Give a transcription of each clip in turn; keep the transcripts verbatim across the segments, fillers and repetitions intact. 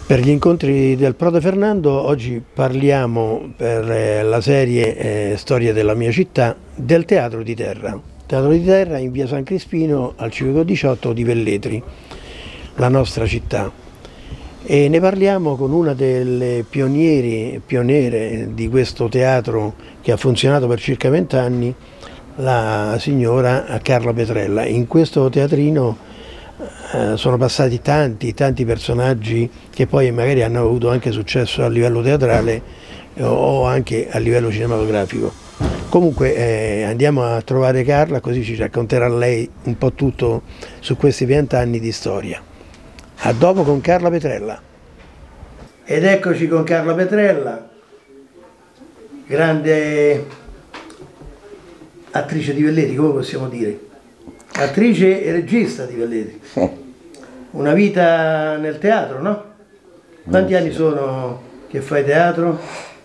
Per gli incontri del Prode Fernando oggi parliamo per la serie eh, Storia della mia città del Teatro di Terra. Teatro di Terra in via San Crispino al civico diciotto di Velletri, la nostra città. E ne parliamo con una delle pionieri, pioniere di questo teatro che ha funzionato per circa vent'anni, la signora Carla Petrella. In questo teatrino Eh, sono passati tanti, tanti personaggi che poi magari hanno avuto anche successo a livello teatrale eh, o anche a livello cinematografico. Comunque eh, andiamo a trovare Carla, così ci racconterà lei un po' tutto su questi vent'anni di storia. A dopo con Carla Petrella. Ed eccoci con Carla Petrella, grande attrice di Velletri, come possiamo dire? Attrice e regista di Velletri. Sì. Una vita nel teatro, no? Quanti anni sono che fai teatro?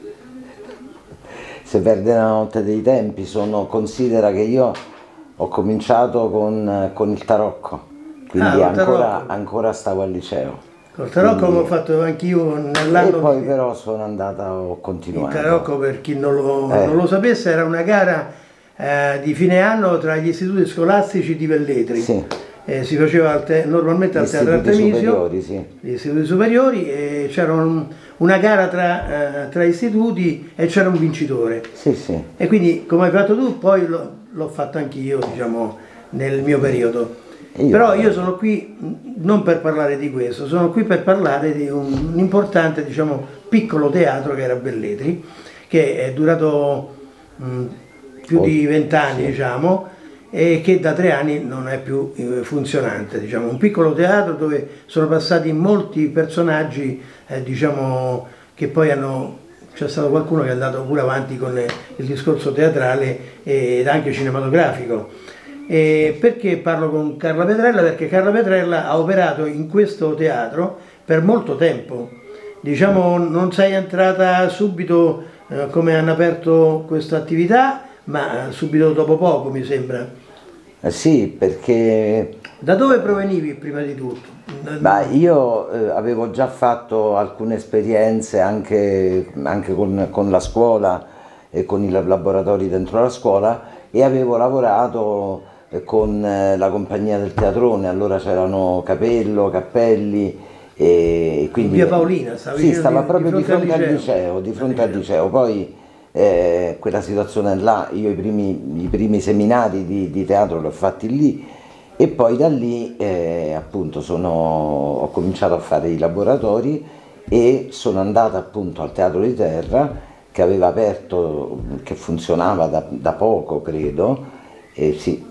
Se perde la notte dei tempi, sono, considera che io ho cominciato con, con il tarocco, quindi ah, ancora, tarocco. ancora stavo al liceo. Col tarocco quindi... l'ho fatto anch'io nell'anno. E poi di... però sono andata, ho continuato. Il tarocco, per chi non lo, eh. non lo sapesse, era una gara eh, di fine anno tra gli istituti scolastici di Velletri. Sì. Eh, si faceva al te normalmente al Teatro Artemisio, sì. Gli istituti superiori, e c'era un, una gara tra, eh, tra istituti e c'era un vincitore. Sì, sì. E quindi, come hai fatto tu, poi l'ho fatto anch'io, diciamo, nel mio periodo. Io Però io sono qui non per parlare di questo, sono qui per parlare di un, un importante, diciamo, piccolo teatro che era Velletri, che è durato mh, più oh, di vent'anni, sì. diciamo, e che da tre anni non è più funzionante, diciamo, un piccolo teatro dove sono passati molti personaggi, eh, diciamo, che poi hanno, c'è stato qualcuno che è andato pure avanti con il discorso teatrale ed anche cinematografico. E perché parlo con Carla Petrella? Perché Carla Petrella ha operato in questo teatro per molto tempo, diciamo, non sei entrata subito eh, come hanno aperto questa attività, ma subito dopo poco, mi sembra. Eh sì, perché... Da dove provenivi prima di tutto? Beh, io eh, avevo già fatto alcune esperienze anche, anche con, con la scuola e con i laboratori dentro la scuola, e avevo lavorato eh, con eh, la compagnia del Teatrone. Allora c'erano Capello, Cappelli, e quindi... In via Paolina? Sì, stava di, proprio di fronte, di fronte al liceo, liceo di fronte al liceo. Poi Eh, quella situazione là, io i primi, i primi seminari di, di teatro li ho fatti lì, e poi da lì eh, appunto sono, ho cominciato a fare i laboratori e sono andata appunto al Teatro di Terra, che aveva aperto, che funzionava da, da poco credo, e, sì,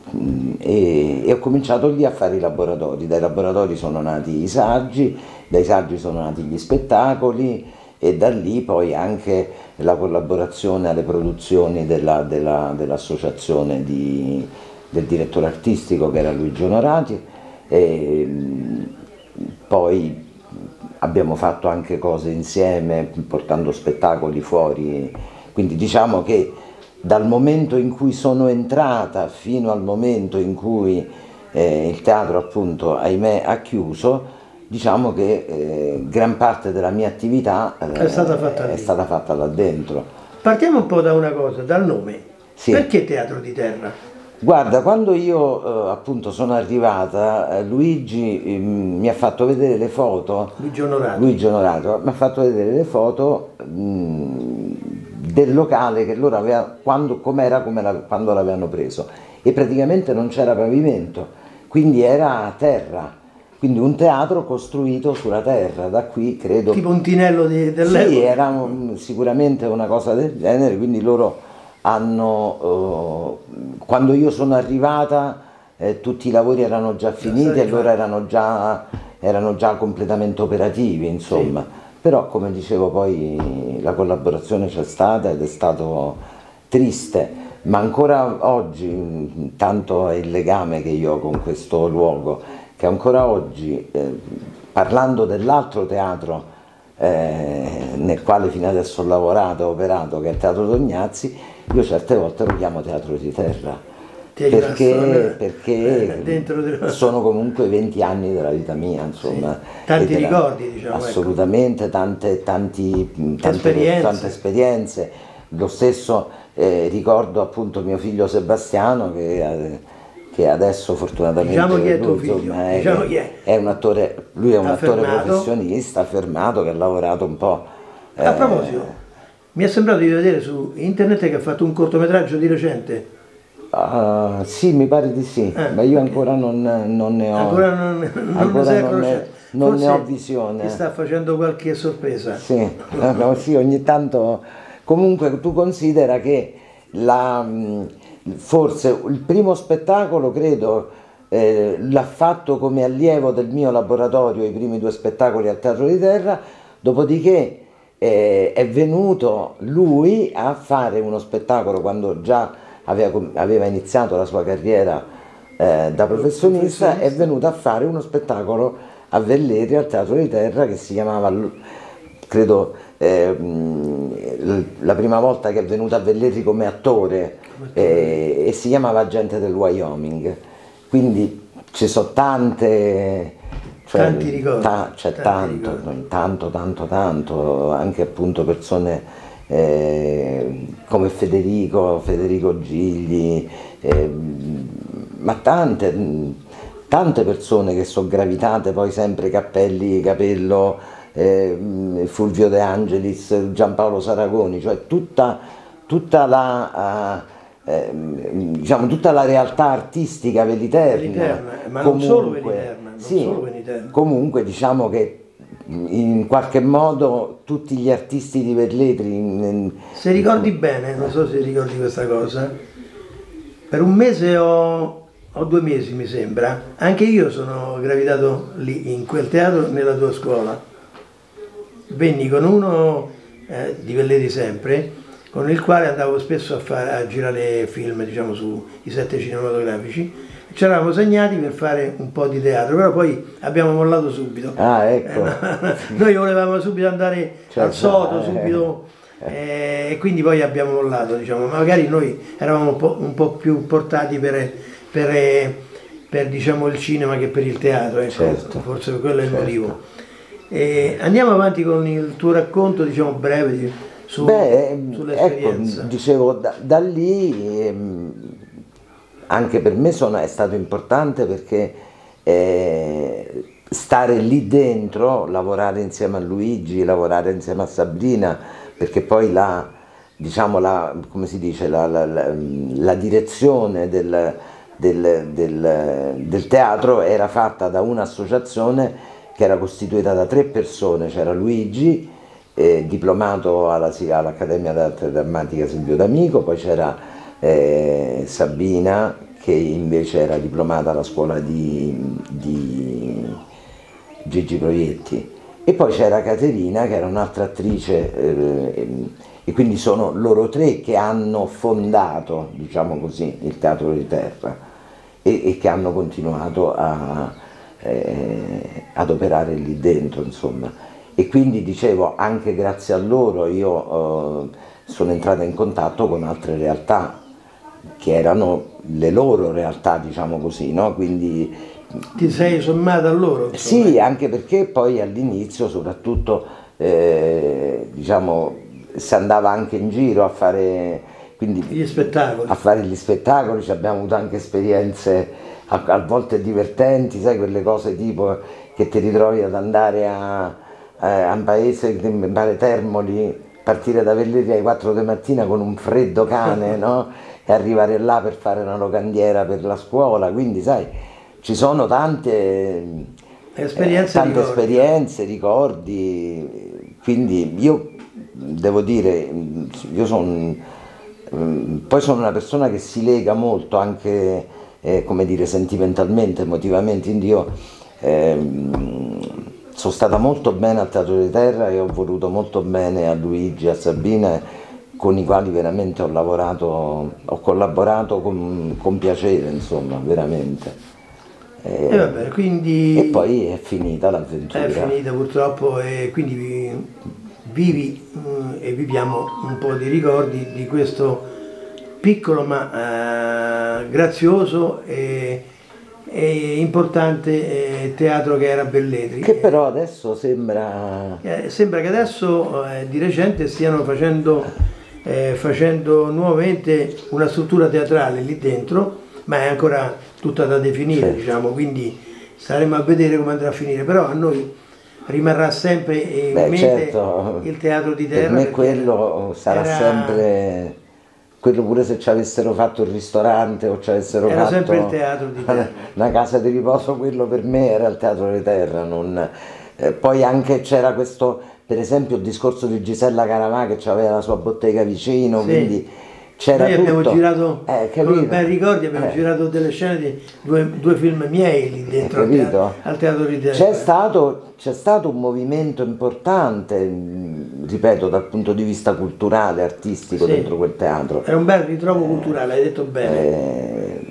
e, e ho cominciato lì a fare i laboratori. Dai laboratori sono nati i saggi, dai saggi sono nati gli spettacoli, e da lì poi anche la collaborazione alle produzioni dell'associazione dell del direttore artistico, che era Luigi Onorati, e poi abbiamo fatto anche cose insieme portando spettacoli fuori, quindi diciamo che dal momento in cui sono entrata fino al momento in cui eh, il teatro appunto ahimè ha chiuso, diciamo che eh, gran parte della mia attività eh, è, stata fatta, è stata fatta là dentro. Partiamo un po' da una cosa, dal nome. Sì. Perché Teatro di Terra? Guarda, quando io eh, appunto sono arrivata, eh, Luigi eh, mi ha fatto vedere le foto. Luigi Onorato. Luigi Onorato mi ha fatto vedere le foto mh, del locale che loro avevano, quando, com'era come la, quando l'avevano preso, e praticamente non c'era pavimento, quindi era a terra. Quindi un teatro costruito sulla terra, da qui credo... Tipo un tinello dell'epoca? Sì, era un, sicuramente una cosa del genere, quindi loro hanno... Eh, quando io sono arrivata eh, tutti i lavori erano già finiti e loro erano già, erano già completamente operativi, insomma. Sì. Però, come dicevo, poi la collaborazione c'è stata ed è stato triste, ma ancora oggi, tanto è il legame che io ho con questo luogo, che ancora oggi, eh, parlando dell'altro teatro eh, nel quale fino adesso ho lavorato, ho operato, che è il Teatro Tognazzi, io certe volte lo chiamo Teatro di Terra. perché, perché eh, sono comunque venti anni della vita mia, insomma. Sì. Tanti ricordi, diciamo. Assolutamente, ecco. tante, tanti, tante, esperienze. tante esperienze. Lo stesso eh, ricordo appunto mio figlio Sebastiano che, eh, che adesso fortunatamente diciamo chi è tuo lui, figlio, insomma, è, diciamo chi è. È un attore, lui è un affermato. attore professionista, affermato, che ha lavorato un po'. Eh, A proposito, mi è sembrato di vedere su internet che ha fatto un cortometraggio di recente. Uh, sì, mi pare di sì, eh, ma io ancora non, non ne ho, ancora non, non ancora ne, non ne, non ne ho visione. Ti sta facendo qualche sorpresa. Sì, no, sì, ogni tanto. Comunque tu considera che la, forse il primo spettacolo, credo, eh, l'ha fatto come allievo del mio laboratorio, i primi due spettacoli al Teatro di Terra, dopodiché eh, è venuto lui a fare uno spettacolo quando già aveva, aveva iniziato la sua carriera eh, da professionista, è venuto a fare uno spettacolo a Velletri al Teatro di Terra che si chiamava, credo, eh, la prima volta che è venuto a Velletri come attore, eh, e si chiamava Gente del Wyoming. Quindi ci sono tante, cioè, tanti ricordi, ta, c'è tanto, ricordi. tanto, tanto, tanto, anche appunto persone eh, come Federico, Federico Gigli, eh, ma tante, tante persone che sono gravitate poi sempre Cappelli, Capello, eh, Fulvio De Angelis, Giampaolo Saragoni, cioè tutta, tutta la... Uh, Eh, diciamo tutta la realtà artistica veliterna, veliterna ma comunque, non solo veliterna, non sì, solo veliterna. Comunque diciamo che in qualche modo tutti gli artisti di Velletri, se ricordi bene, non so se ricordi questa cosa, per un mese o, o due mesi mi sembra, anche io sono gravitato lì in quel teatro nella tua scuola, venni con uno eh, di Velletri sempre, con il quale andavo spesso a, fare, a girare film, diciamo, sui set cinematografici. Ci eravamo segnati per fare un po' di teatro, però poi abbiamo mollato subito. Ah, ecco. Eh, noi volevamo subito andare certo, al sodo, subito, eh, e quindi poi abbiamo mollato, diciamo. Magari noi eravamo un po', un po' più portati per, per, per diciamo, il cinema che per il teatro, ecco. Certo, forse quello è il certo. motivo. E andiamo avanti con il tuo racconto, diciamo, breve di, Su, Beh, ecco, dicevo, da, da lì ehm, anche per me sono, è stato importante perché eh, stare lì dentro, lavorare insieme a Luigi, lavorare insieme a Sabrina, perché poi la, diciamo, la, come si dice, la, la, la, la direzione del, del, del, del teatro era fatta da un'associazione che era costituita da tre persone, c'era Luigi, Eh, diplomato all'Accademia d'Arte Drammatica Silvio D'Amico, poi c'era eh, Sabina che invece era diplomata alla scuola di, di Gigi Proietti, e poi c'era Caterina che era un'altra attrice, eh, e quindi sono loro tre che hanno fondato, diciamo così, il Teatro di Terra e, e che hanno continuato a, eh, ad operare lì dentro, insomma. E quindi dicevo, anche grazie a loro io eh, sono entrata in contatto con altre realtà che erano le loro realtà, diciamo così, no? Quindi ti sei sommata a loro? Insomma. Sì, anche perché poi all'inizio soprattutto eh, diciamo si andava anche in giro a fare, quindi, gli spettacoli. A fare gli spettacoli, ci abbiamo avuto anche esperienze a, a volte divertenti, sai, quelle cose tipo che ti ritrovi ad andare a a un paese, mi pare Termoli, partire da Velletri alle quattro di mattina con un freddo cane, no? E arrivare là per fare una locandiera per la scuola, quindi sai, ci sono tante esperienze, eh, tante ricordi. esperienze, ricordi, quindi io devo dire, io sono, poi sono una persona che si lega molto anche, eh, come dire, sentimentalmente, emotivamente, quindi io eh, sono stata molto bene al Teatro di Terra e ho voluto molto bene a Luigi, a Sabina, con i quali veramente ho lavorato, ho collaborato con, con piacere, insomma, veramente. E, e, vabbè, quindi e poi è finita l'avventura. È finita purtroppo, e quindi vivi mh, e viviamo un po' di ricordi di questo piccolo ma eh, grazioso e, e importante eh, teatro che era Belletri. Che però adesso sembra... Eh, sembra che adesso eh, di recente stiano facendo, eh, facendo nuovamente una struttura teatrale lì dentro, ma è ancora tutta da definire, certo. diciamo, quindi staremo a vedere come andrà a finire, però a noi rimarrà sempre in Beh, mente certo, il teatro di terra. Per me quello sarà era... sempre... Quello pure se ci avessero fatto il ristorante o ci avessero era fatto sempre il teatro di terra. Una casa di riposo, quello per me era il teatro di terra. Non... Eh, poi anche c'era questo, per esempio il discorso di Gisella Caravà che aveva la sua bottega vicino, sì. quindi c'era Noi tutto. abbiamo girato, eh, come ben ricordi, abbiamo eh. girato delle scene di due, due film miei lì dentro al teatro, al teatro di terra. C'è stato, c'è stato un movimento importante, ripeto, dal punto di vista culturale, artistico, sì. dentro quel teatro. Era un bel ritrovo culturale, hai detto bene. Eh,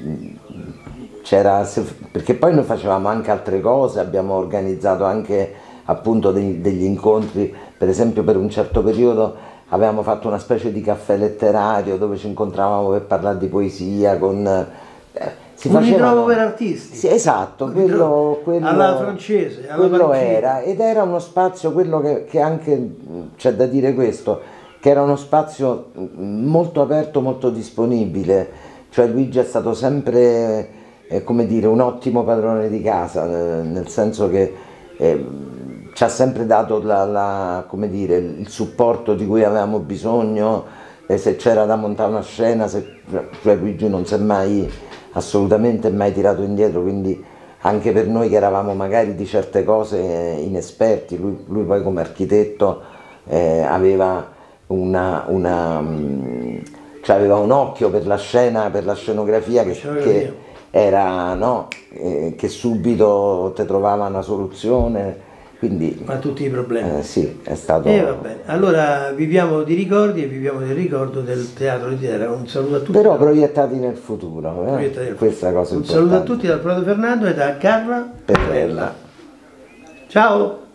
c'era, perché poi noi facevamo anche altre cose, abbiamo organizzato anche appunto dei, degli incontri, per esempio per un certo periodo avevamo fatto una specie di caffè letterario dove ci incontravamo per parlare di poesia, con... Eh, si un facevano... ritrovo per artisti. Sì, esatto, quello, quello, alla francese, alla quello francese. era, ed era uno spazio, quello che, che anche, c'è da dire questo, che era uno spazio molto aperto, molto disponibile, cioè Luigi è stato sempre, eh, come dire, un ottimo padrone di casa, nel senso che eh, ci ha sempre dato la, la, come dire, il supporto di cui avevamo bisogno, e se c'era da montare una scena, se, cioè Luigi non si è mai assolutamente mai tirato indietro, quindi anche per noi che eravamo magari di certe cose inesperti, lui, lui poi come architetto eh, aveva, una, una, cioè aveva un occhio per la scena, per la scenografia che, che era, no, eh, che subito te trovava una soluzione. Quindi, a tutti i problemi. Eh, sì, è stato... E va bene. Allora viviamo di ricordi e viviamo del ricordo del teatro di terra. Un saluto a tutti. Però proiettati nel futuro, eh? proiettati nel Questa futuro. cosa Un importante. saluto a tutti dal Prato Fernando e da Carla Petrella. Ciao!